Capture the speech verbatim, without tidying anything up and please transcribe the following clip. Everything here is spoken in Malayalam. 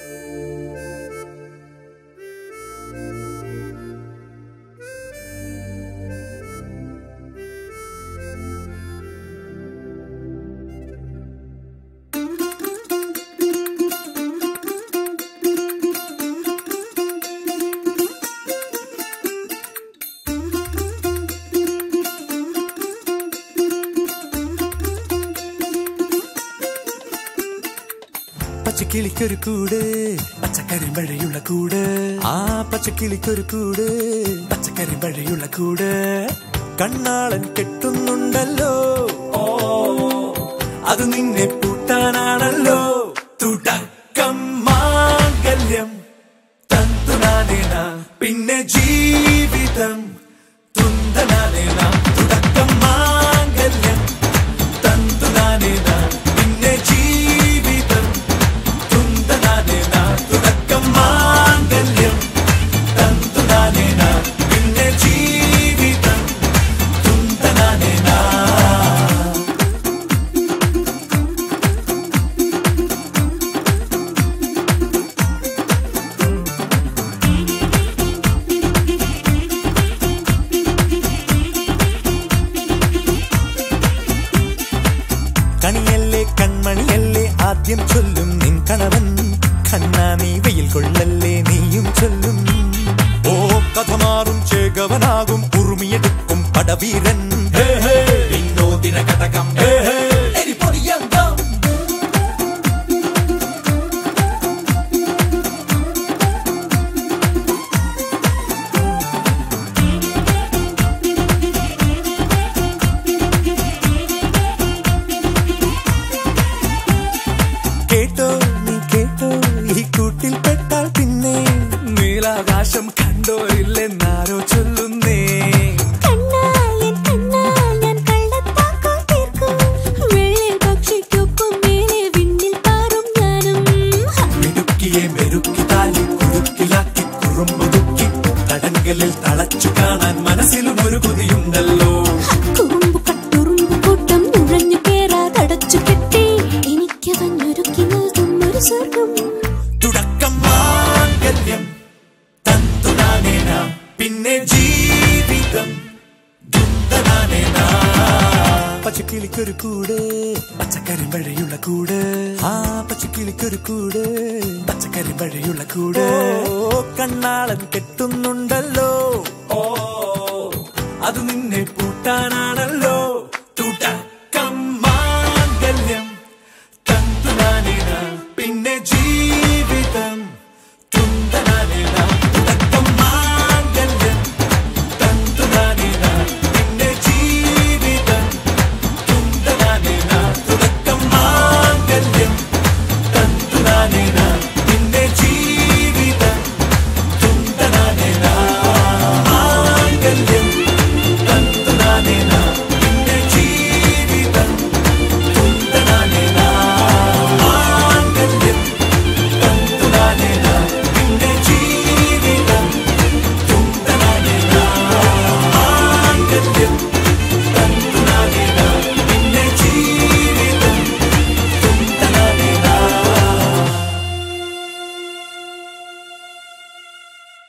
പച്ചക്കിളിക്കൊരു കൂട് പച്ചക്കറി മഴയുള്ള കൂട് ആ പച്ചക്കിളിക്കൊരു കൂട് പച്ചക്കറി മഴയുള്ള കൂട് കണ്ണാളൻ കെട്ടുന്നുണ്ടല്ലോ ഓ അത് നിന്നെ പൂട്ടാനാണല്ലോ തുടക്കം മാംഗല്യം തന്തുനാനേന പിന്നെ ജീവിതം തുന്തനാനേന തുടക്കം മാംഗല്യം തന്തുനാനേന പിന്നെ ജീവിതം തുന്തനാനേന തുടക്കം മാംഗല്യം തന്തുനാനേന പിന്നെ ജീവിതം തുന്തനാനേന. കണിയല്ലേ കൺമണിയല്ലേ ആദ്യം ചൊല്ലും നിൻ കണവൻ കണ്ണാ നീ വെയിൽ കൊള്ളല്ലേ നീയും ചൊല്ലും ഓ കഥ മാറും ചേകവനാകും ഉറുമിയെടുക്കും പടവീരൻ വിനോദിന കടകം കേട്ടോ നീ കേട്ടോ ഈ കൂട്ടിൽ പെട്ടാൽ പിന്നെ നീലാകാശം കണ്ടോരില്ലെന്നാരോ ചൊല്ലുന്നേ മിടുക്കിയെ മെരുക്കി താലി കുറുക്കിലാക്കി കുറുമ്പുതുക്കി തടങ്കലിൽ തളച്ചു കാണാൻ മനസ്സിലും ഒരു കൊതിയുണ്ടല്ലോ തുടക്കം മാംഗല്യം തന്തുനാനേന പിന്നെ ജീവിതം തുന്തനാനേന. പച്ചക്കിളിക്കൊരു കൂട് പച്ചക്കറി മഴയുള്ള കൂട് ആ പച്ചക്കിളിക്കൊരു കൂട് പച്ചക്കറി മഴയുള്ള കൂട് ഓ കണ്ണാളൻ കെട്ടുന്നുണ്ടല്ലോ ഓ അത് നിന്നെ പൂട്ടാനാണല്ലോ.